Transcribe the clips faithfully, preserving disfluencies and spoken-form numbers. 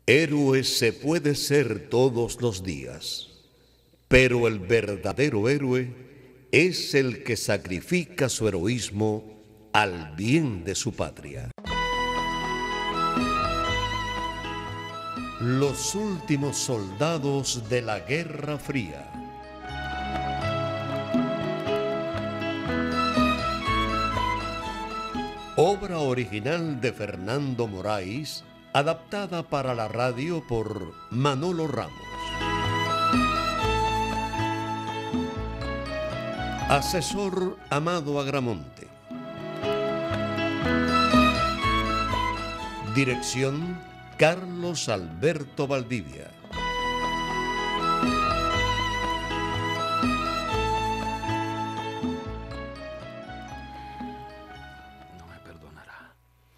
Héroe se puede ser todos los días, pero el verdadero héroe es el que sacrifica su heroísmo al bien de su patria. Los últimos soldados de la Guerra Fría. Obra original de Fernando Moraes, adaptada para la radio por Manolo Ramos. Asesor Amado Agramonte. Dirección Carlos Alberto Valdivia. No me perdonará.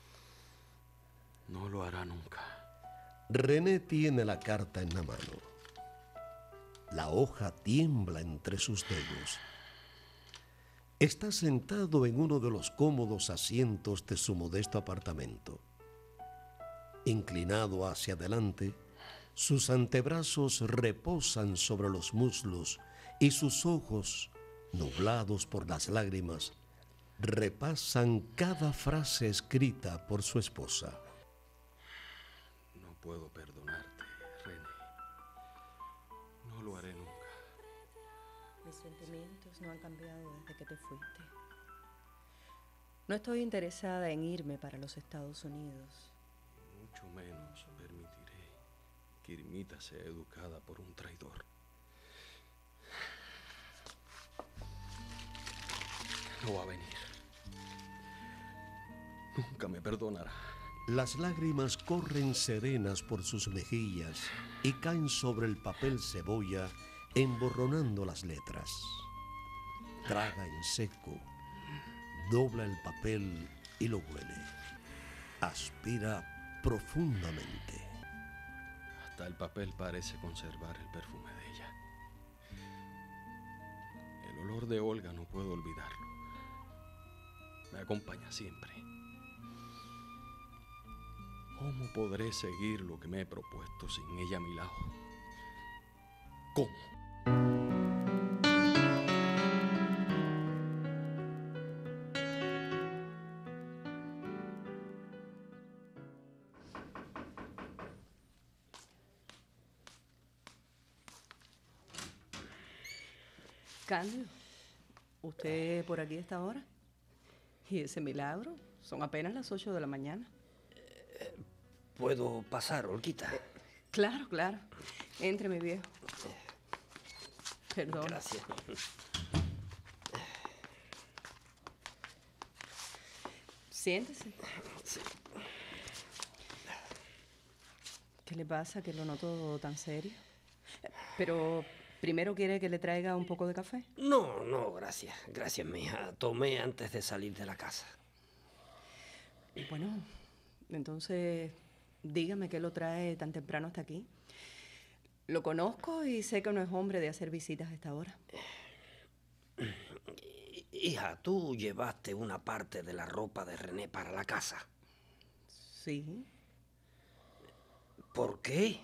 No lo hará nunca. René tiene la carta en la mano. La hoja tiembla entre sus dedos. Está sentado en uno de los cómodos asientos de su modesto apartamento. Inclinado hacia adelante, sus antebrazos reposan sobre los muslos y sus ojos, nublados por las lágrimas, repasan cada frase escrita por su esposa. No puedo perdonarte, René. No lo haré nunca. Mis sentimientos no han cambiado desde que te fuiste. No estoy interesada en irme para los Estados Unidos. Mucho menos permitiré que Irmita sea educada por un traidor. No va a venir. Nunca me perdonará. Las lágrimas corren serenas por sus mejillas y caen sobre el papel cebolla, emborronando las letras. Traga en seco, dobla el papel y lo huele. Aspira profundamente. Hasta el papel parece conservar el perfume de ella. El olor de Olga no puedo olvidarlo. Me acompaña siempre. ¿Cómo podré seguir lo que me he propuesto sin ella a mi lado? ¿Cómo? Cándido, ¿usted por aquí a esta hora? ¿Y ese milagro? Son apenas las ocho de la mañana. ¿Puedo pasar, Olguita? Claro, claro. Entre, mi viejo. Perdón. Gracias. Siéntese. Sí. ¿Qué le pasa que lo noto tan serio? Pero primero, ¿quiere que le traiga un poco de café? No, no, gracias. Gracias, mija. Tomé antes de salir de la casa. Bueno, entonces dígame qué lo trae tan temprano hasta aquí. Lo conozco y sé que no es hombre de hacer visitas a esta hora. Hija, tú llevaste una parte de la ropa de René para la casa. Sí. ¿Por qué?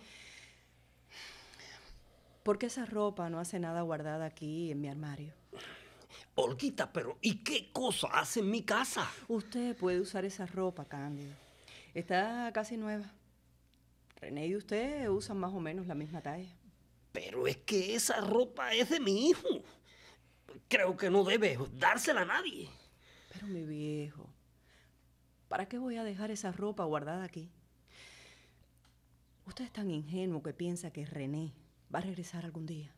Porque esa ropa no hace nada guardada aquí en mi armario. Olguita, pero ¿y qué cosa hace en mi casa? Usted puede usar esa ropa, Cándido. Está casi nueva. René y usted usan más o menos la misma talla. Pero es que esa ropa es de mi hijo. Creo que no debes dársela a nadie. Pero mi viejo, ¿para qué voy a dejar esa ropa guardada aquí? Usted es tan ingenuo que piensa que René va a regresar algún día.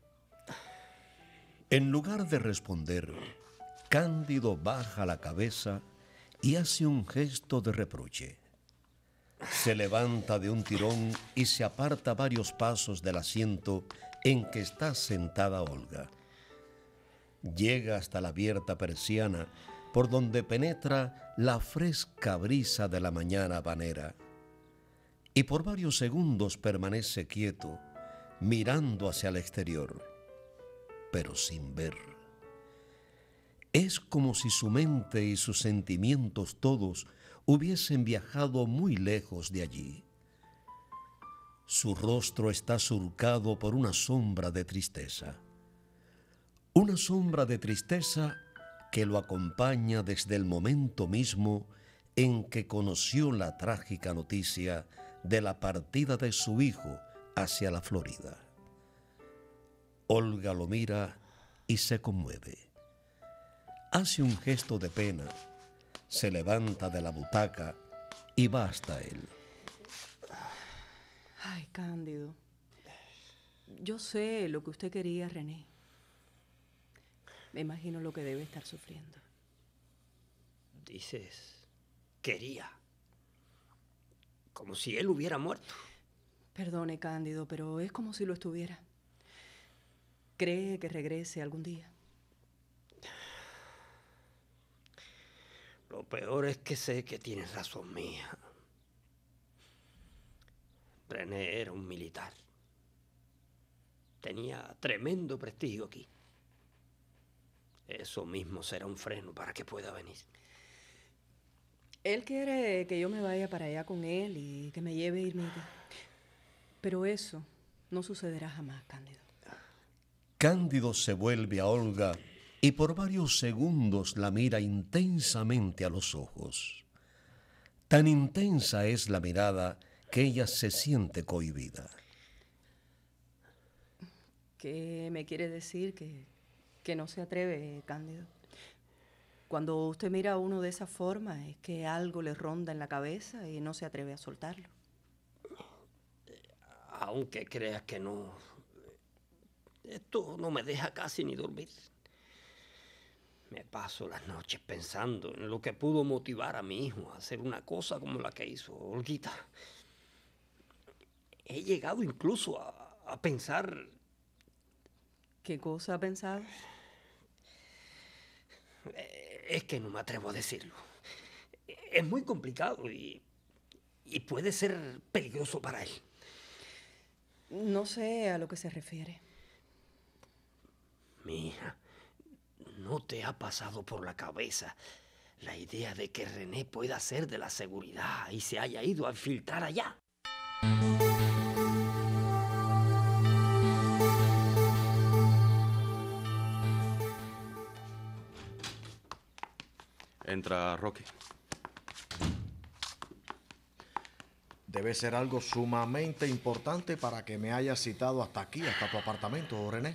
En lugar de responder, Cándido baja la cabeza y hace un gesto de reproche. Se levanta de un tirón y se aparta varios pasos del asiento en que está sentada Olga. Llega hasta la abierta persiana por donde penetra la fresca brisa de la mañana habanera y por varios segundos permanece quieto, mirando hacia el exterior, pero sin ver. Es como si su mente y sus sentimientos todos hubiesen viajado muy lejos de allí. Su rostro está surcado por una sombra de tristeza. Una sombra de tristeza que lo acompaña desde el momento mismo en que conoció la trágica noticia de la partida de su hijo hacia la Florida. Olga lo mira y se conmueve. Hace un gesto de pena, se levanta de la butaca y va hasta él. Ay, Cándido, yo sé lo que usted quería, René. Me imagino lo que debe estar sufriendo. Dices, quería. Como si él hubiera muerto. Perdone, Cándido, pero es como si lo estuviera. ¿Cree que regrese algún día? Lo peor es que sé que tienes razón, mía. René era un militar. Tenía tremendo prestigio aquí. Eso mismo será un freno para que pueda venir. Él quiere que yo me vaya para allá con él y que me lleve Irmita. Pero eso no sucederá jamás, Cándido. Cándido se vuelve a Olga y por varios segundos la mira intensamente a los ojos. Tan intensa es la mirada que ella se siente cohibida. ¿Qué me quiere decir? Que, que no se atreve, Cándido. Cuando usted mira a uno de esa forma es que algo le ronda en la cabeza y no se atreve a soltarlo. Aunque creas que no, esto no me deja casi ni dormir. Me paso las noches pensando en lo que pudo motivar a mi hijo a hacer una cosa como la que hizo Olguita. He llegado incluso a, a pensar... ¿Qué cosa ha pensado? Es que no me atrevo a decirlo. Es muy complicado y, y puede ser peligroso para él. No sé a lo que se refiere. Mi hija, ¿no te ha pasado por la cabeza la idea de que René pueda ser de la seguridad y se haya ido a infiltrar allá? Entra, Roque. Debe ser algo sumamente importante para que me hayas citado hasta aquí, hasta tu apartamento, René.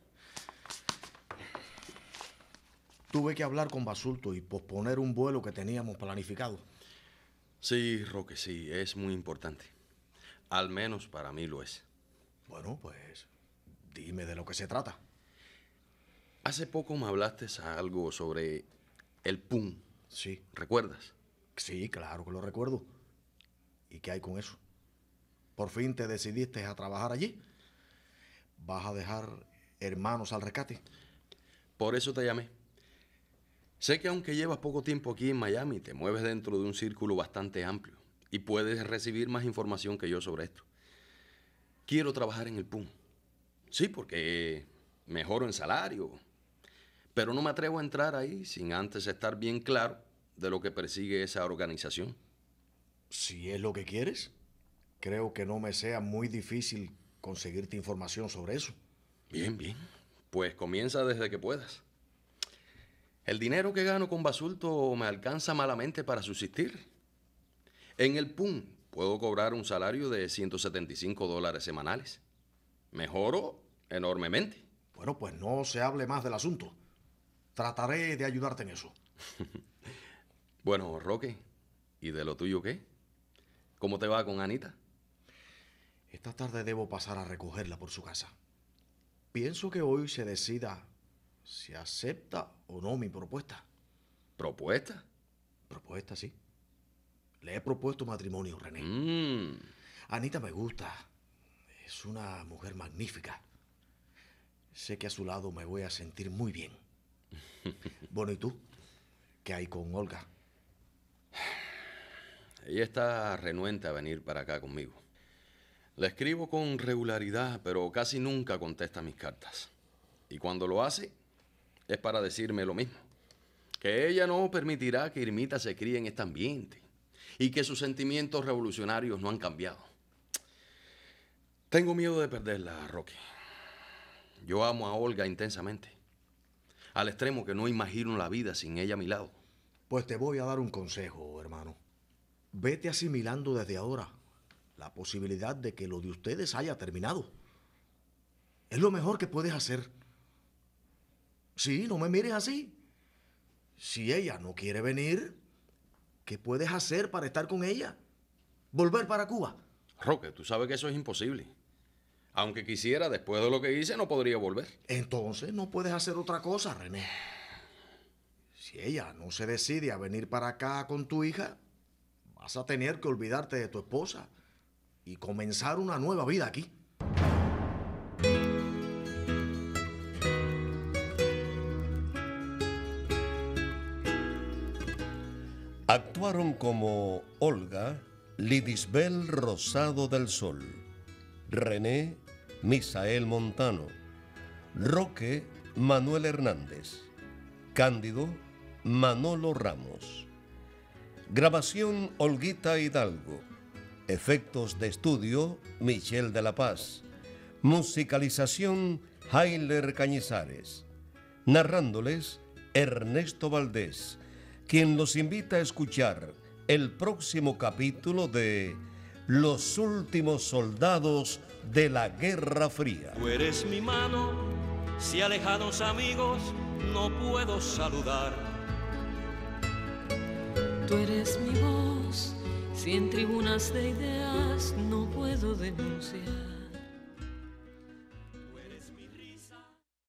Tuve que hablar con Basulto y posponer un vuelo que teníamos planificado. Sí, Roque, sí, es muy importante. Al menos para mí lo es. Bueno, pues dime de lo que se trata. Hace poco me hablaste algo sobre el P U M. Sí. ¿Recuerdas? Sí, claro que lo recuerdo. ¿Y qué hay con eso? ¿Por fin te decidiste a trabajar allí? ¿Vas a dejar hermanos al rescate? Por eso te llamé. Sé que aunque llevas poco tiempo aquí en Miami, te mueves dentro de un círculo bastante amplio y puedes recibir más información que yo sobre esto. Quiero trabajar en el P U M. Sí, porque mejoro en salario, pero no me atrevo a entrar ahí sin antes estar bien claro de lo que persigue esa organización. Si es lo que quieres, creo que no me sea muy difícil conseguirte información sobre eso. Bien, bien. Pues comienza desde que puedas. El dinero que gano con Basulto me alcanza malamente para subsistir. En el P U M puedo cobrar un salario de ciento setenta y cinco dólares semanales. Mejoro enormemente. Bueno, pues no se hable más del asunto. Trataré de ayudarte en eso. Bueno, Roque, ¿y de lo tuyo qué? ¿Cómo te va con Anita? Esta tarde debo pasar a recogerla por su casa. Pienso que hoy se decida si acepta o no mi propuesta. ¿Propuesta? Propuesta, sí. Le he propuesto matrimonio, René. Mm. Anita me gusta. Es una mujer magnífica. Sé que a su lado me voy a sentir muy bien. Bueno, ¿y tú? ¿Qué hay con Olga? Ella está renuente a venir para acá conmigo. La escribo con regularidad, pero casi nunca contesta mis cartas. Y cuando lo hace, es para decirme lo mismo. Que ella no permitirá que Irmita se críe en este ambiente y que sus sentimientos revolucionarios no han cambiado. Tengo miedo de perderla, Roque. Yo amo a Olga intensamente, al extremo que no imagino la vida sin ella a mi lado. Pues te voy a dar un consejo, hermano. Vete asimilando desde ahora la posibilidad de que lo de ustedes haya terminado. Es lo mejor que puedes hacer. Sí, no me mires así. Si ella no quiere venir, ¿qué puedes hacer para estar con ella? ¿Volver para Cuba? Roque, tú sabes que eso es imposible. Aunque quisiera, después de lo que hice, no podría volver. Entonces no puedes hacer otra cosa, René. Si ella no se decide a venir para acá con tu hija, vas a tener que olvidarte de tu esposa y comenzar una nueva vida aquí. Actuaron como Olga, Lidisbel Rosado del Sol, René, Misael Montano, Roque, Manuel Hernández, Cándido, Manolo Ramos. Grabación, Olguita Hidalgo. Efectos de estudio, Michel de la Paz. Musicalización, Hailer Cañizares. Narrándoles, Ernesto Valdés, quien los invita a escuchar el próximo capítulo de Los últimos soldados de la Guerra Fría. Tú eres mi mano, si alejados amigos no puedo saludar. Tú eres mi voz, si en tribunas de ideas no puedo denunciar.